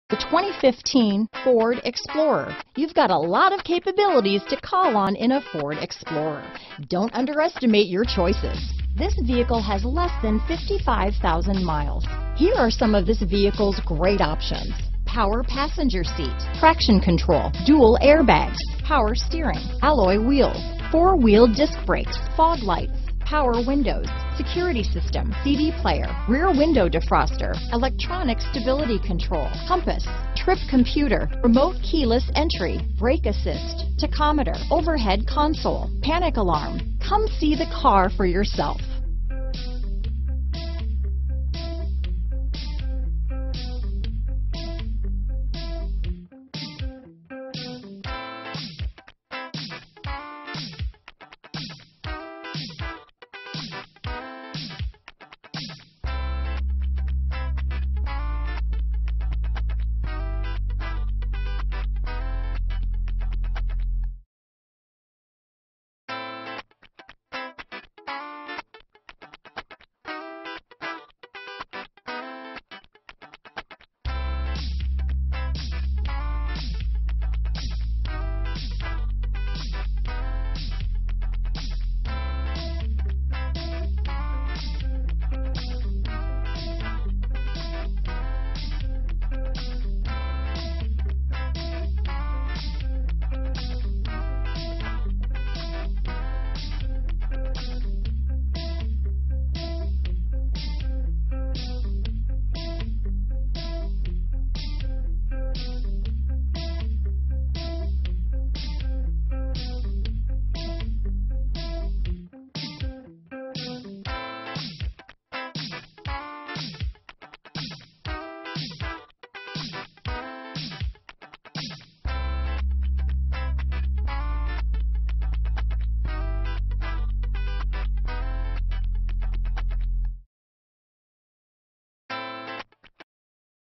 The 2015 Ford Explorer. You've got a lot of capabilities to call on in a Ford Explorer. Don't underestimate your choices. This vehicle has less than 55,000 miles. Here are some of this vehicle's great options: power passenger seat, traction control, dual airbags, power steering, alloy wheels, four-wheel disc brakes, fog lights, power windows, security system, CD player, rear window defroster, electronic stability control, compass, trip computer, remote keyless entry, brake assist, tachometer, overhead console, panic alarm. Come see the car for yourself.